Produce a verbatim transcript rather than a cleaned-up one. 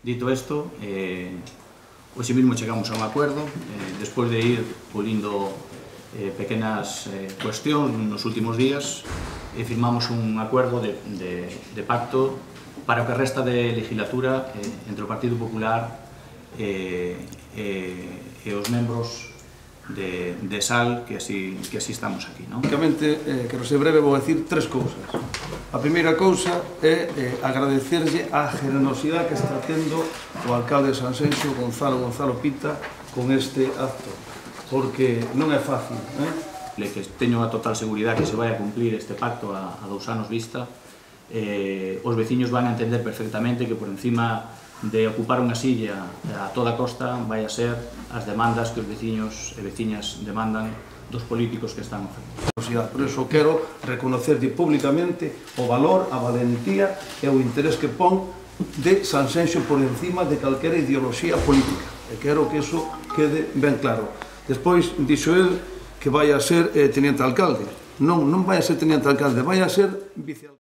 Dito isto, eh, hoxe mesmo chegamos a un acuerdo, eh, despois de ir pulindo eh, pequenas eh, cuestións nos últimos días, e firmamos un acuerdo de, de, de pacto para o que resta de legislatura eh, entre o Partido Popular e, e, e os membros de, de S A L que así, que así estamos aquí, non? Basicamente, eh, quero ser breve, vou decir tres cousas. A primeira cousa é eh, agradecerlle a generosidade que está tendo o alcalde de Sanxenxo, Gonzalo Gonzalo Pita, con este acto, porque non é fácil, eh? Le que teño a total seguridade que se vai a cumplir este pacto a, a dous anos vista, eh, os veciños van a entender perfectamente que por encima de ocupar unha silla a toda costa vai a ser as demandas que os veciños e veciñas demandan dos políticos que están ao frente. Por iso quero reconocerlle públicamente o valor, a valentía e o interés que pon de Sanxenxo por encima de calquera ideoloxía política. E quero que iso quede ben claro. Despois, dixo el que vai a ser eh, teniente alcalde. Non, non vai a ser teniente alcalde, vai a ser vicealcalde.